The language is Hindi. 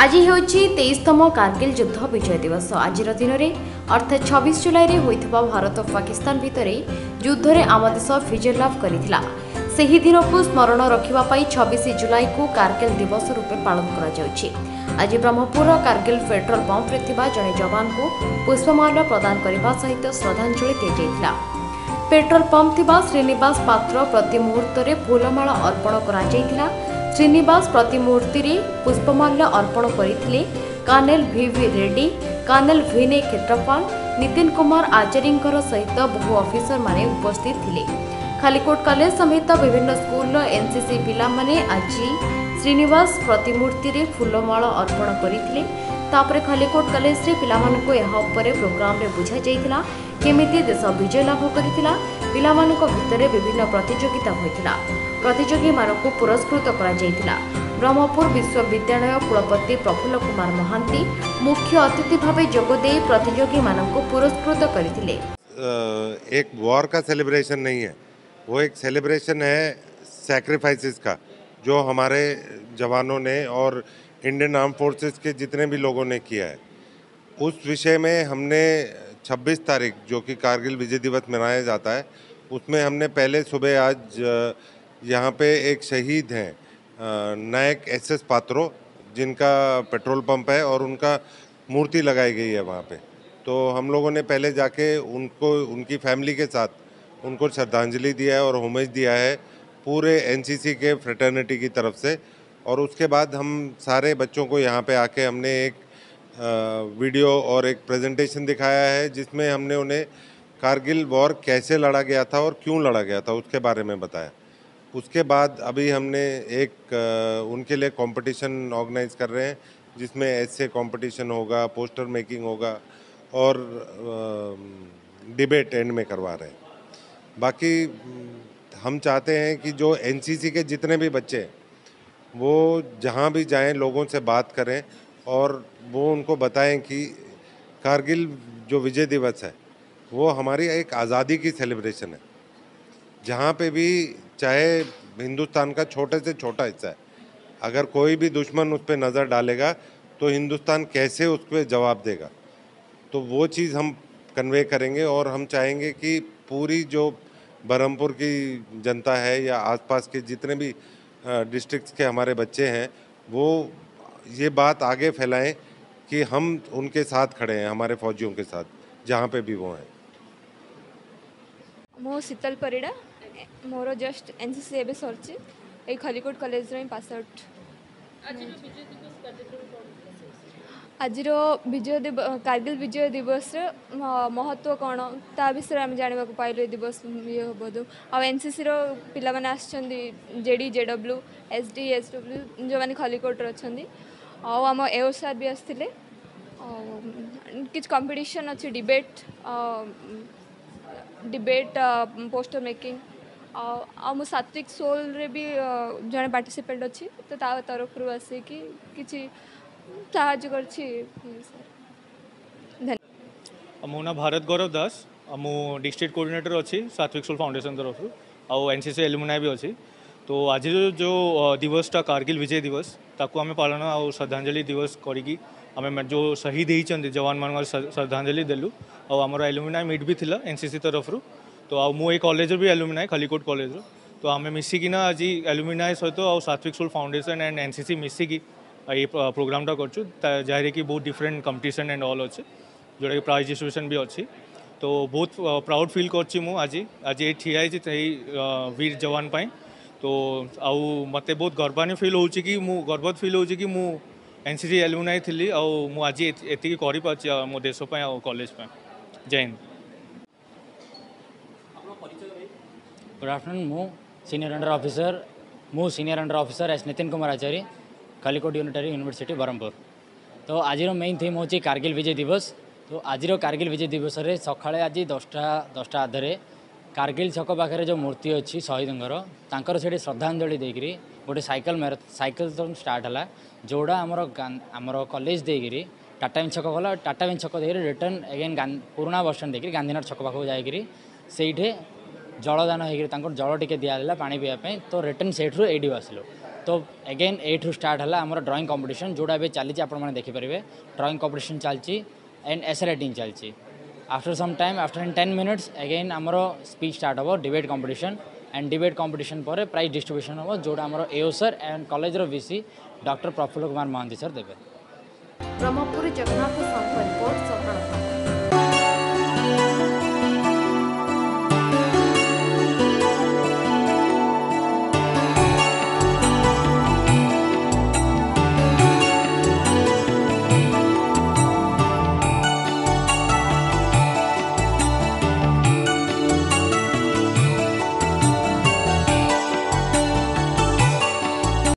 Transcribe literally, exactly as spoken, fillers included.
आज ହେଉଛି ତେଇଶତମ କାର୍ଗିଲ ଯୁଦ୍ଧ ବିଜୟ ଦିବସ। ଆଜିର ଦିନରେ ଅର୍ଥାତ୍ ଛବିଶ ଜୁଲାଇରେ ହୋଇଥିବା ଭାରତ ପାକିସ୍ତାନ ଭିତରେ ଯୁଦ୍ଧରେ ଆମ ଦେଶ ବିଜୟ ଲାଭ କରିଥିଲା। ସେହି ଦିନକୁ ସ୍ମରଣ ରଖିବା ପାଇଁ ଛବିଶ ଜୁଲାଇକୁ କାର୍ଗିଲ ଦିବସ ରୂପେ ପାଳନ କରାଯାଉଛି। ଆଜି ବ୍ରହ୍ମପୁରର କାର୍ଗିଲ ପେଟ୍ରୋଲ ପମ୍ପରେ ଥିବା ଜଣେ ଯବାନଙ୍କୁ ପୁଷ୍ପମାଲ୍ୟ ପ୍ରଦାନ କରିବା ସହିତ ଶ୍ରଦ୍ଧାଞ୍ଜଳି ଦିଆଯାଇଥିଲା। ପେଟ୍ରୋଲ ପମ୍ପ ଥିବା ଶ୍ରୀନିବାସ ପାତ୍ର ପ୍ରତି ମୁହୂର୍ତ୍ତରେ ଫୁଲମାଳ ଅର୍ପଣ କରାଯାଇଥିଲା। ଶ୍ରୀନିବାସ ପ୍ରତିମୂର୍ତ୍ତିରେ ପୁଷ୍ପମାଲ୍ୟ ଅର୍ପଣ କରିଥିଲେ। कर्नल ଭିଭି ରେଡ୍ଡି, कर्नल ଭିନେ କ୍ଷେତ୍ରପାଲ, ନିତିନ କୁମାର ଆଚାରୀଙ୍କର ସହିତ ବହୁ ଅଫିସର ମାନେ ଉପସ୍ଥିତ ଥିଲେ। ଖାଲିକୋଟ କଲେଜ ସମେତ ବିଭିନ୍ନ ସ୍କୁଲର ଏନସିସି ପିଲାମାନେ ଆଜି ଶ୍ରୀନିବାସ ପ୍ରତିମୂର୍ତ୍ତିରେ ଫୁଲମାଳ ଅର୍ପଣ କରିଥିଲେ। ତାପରେ ଖାଲିକୋଟ କଲେଜରେ ପିଲାମାନଙ୍କୁ ଏହା ଉପରେ ପ୍ରୋଗ୍ରାମରେ ବୁଝାଯାଇଥିଲା କେମିତି ଦେଶ ବିଜୟ ଲାଭ କରିଥିଲା। ପିଲାମାନଙ୍କ ଭିତରେ ବିଭିନ୍ନ ପ୍ରତିଯୋଗିତା ହୋଇଥିଲା। ପ୍ରତିଯୋଗୀମାନଙ୍କୁ ପୁରସ୍କୃତ କରାଯାଇଥିଲା। ब्रह्मपुर विश्वविद्यालय कुलपति प्रफुल्ल कुमार महांती मुख्य अतिथि भावे जोगदे प्रतियोगी मानक पुरस्कृत करथिले। एक वॉर का सेलिब्रेशन नहीं है, वो एक सेलिब्रेशन है सैक्रिफाइसेस का, जो हमारे जवानों ने और इंडियन आर्म फोर्सेस के जितने भी लोगों ने किया है। उस विषय में हमने छब्बीस तारीख जो कि कारगिल विजय दिवस मनाया जाता है, उसमें हमने पहले सुबह आज यहाँ पे एक शहीद हैं नायक एस एस पात्रो, जिनका पेट्रोल पंप है और उनका मूर्ति लगाई गई है वहाँ पे। तो हम लोगों ने पहले जाके उनको उनकी फैमिली के साथ उनको श्रद्धांजलि दिया है और होमेज दिया है पूरे एनसीसी के फ्रेटर्निटी की तरफ से। और उसके बाद हम सारे बच्चों को यहाँ पे आके हमने एक वीडियो और एक प्रेजेंटेशन दिखाया है, जिसमें हमने उन्हें कारगिल वॉर कैसे लड़ा गया था और क्यों लड़ा गया था उसके बारे में बताया। उसके बाद अभी हमने एक उनके लिए कंपटीशन ऑर्गेनाइज कर रहे हैं, जिसमें ऐसे कंपटीशन होगा, पोस्टर मेकिंग होगा और डिबेट एंड में करवा रहे हैं। बाकी हम चाहते हैं कि जो एनसीसी के जितने भी बच्चे हैं वो जहाँ भी जाएं लोगों से बात करें और वो उनको बताएं कि कारगिल जो विजय दिवस है वो हमारी एक आज़ादी की सेलिब्रेशन है। जहाँ पे भी चाहे हिंदुस्तान का छोटे से छोटा हिस्सा है, अगर कोई भी दुश्मन उस पर नज़र डालेगा तो हिंदुस्तान कैसे उस पर जवाब देगा, तो वो चीज़ हम कन्वे करेंगे। और हम चाहेंगे कि पूरी जो बरहमपुर की जनता है या आसपास के जितने भी डिस्ट्रिक्ट्स के हमारे बच्चे हैं वो ये बात आगे फैलाएं कि हम उनके साथ खड़े हैं, हमारे फौजियों के साथ, जहाँ पे भी वो हैं। मो शीतल परिड़ा, मोर जस्ट एनसीसी एबे सरची ए खलिकोट कॉलेज रे पास आउट। आज विजय दिवस कारगिल विजय दिवस महत्व कौन ता विषय आम जानवा पाइल दिवस ये बोध आ एनसीसी रो पिला माने आछंदी जेडी जेडब्ल्यू एसडी एसडब्ल्यू जो माने खलिकोट रे अछंदी आ आम एओ सर भी आस्थिले किछ कंपटीशन अछि डिबेट डिबेट पोस्टर मेकिंग आ मो सात्विक सोल रे भी जने पार्टिसिपेट अछि तो ता तरफ रु आसे कि किछि साहाय्य करछि। मो ना भारत गौरव दास, मो डिस्ट्रिक्ट कोऑर्डिनेटर अच्छी सात्विक सोल फाउंडेशन तरफ आउ एनसीसी एलुमनाई भी अच्छी। तो आज जो दिवसटा कारगिल विजय दिवस ताकू आम पालन आउ श्रद्धांजलि दिवस करी आम जो शहीद होती जवान मान श्रद्धांजलि देलु। आमर एलुमनाई मीट भी थिला एनसीसी तरफ। तो आ मु ए कॉलेज भी एलुमनाई खलिकोट कॉलेज। तो आम मिसिकिना आज एलुमनाई सहित आउ Satvik Soul Foundation and NCC मिसिकी ये प्रोग्रामटा करछु, जहाँ कि बहुत डिफरेंट कंपटीशन एंड ऑल अच्छे जोटा कि प्राइज डिस्ट्रीब्यूशन भी अच्छी। तो बहुत प्राउड फील करछि मु आज आज ये ठिया वीर जवान पाई। तो आउ मते बहुत गर्वान्वित फील होउछि कि मु गर्वत फील होउछि कि मु एनसीसी एलुमनाई थिली आउ मु आज एतिकी करि पाछि मो देश पाई आउ कॉलेज पाई। जय हिंद। गुड आफ्टरनून, मु सीनियर अंडर ऑफिसर मु senior under officer S Nitin Kumar Acharya, Khallikote unitary university Brahmapur. तो आज मेन थीम हूँ कारगिल विजय दिवस। तो आज कारगिल विजय दिवस रे सकाଳେ आज दसटा दसटा आधे कारगिल छक पाखे जो मूर्ति अच्छी शहीदर तांकर से श्रद्धांजलि देकरी गोटे साइकिल मैरा साइकिल स्टार्ट है जोड़ा आमर आमर कॉलेज देकरी टाटा बिन छक गला टाटा बिन छक देकर रिटर्न अगेन पुराना बस स्टैंड देकर गांधीनगर छक पाखक जाकरी से जलदान होकर जल टे दिगला पानी पीवाई तो रिटर्न से एठी आसलु। तो अगेन एठू स्टार्ट है आम ड्रॉइंग कंपटीशन जोड़ा भी चली आपने देखिपारे ड्रॉइंग कंपटीशन चलती एंड एसे राइटिंग चलती after some time after in ten minutes again आमर स्पीच स्टार्ट हो debate competition and debate competition पर प्राइज डिस्ट्रीब्यूशन हम जोड़ा आमर AO sir and college VC doctor Prafulla Kumar Mahanty sir देवे। ब्रह्मपुर जगन्नाथ साहू रिपोर्ट सकाळ।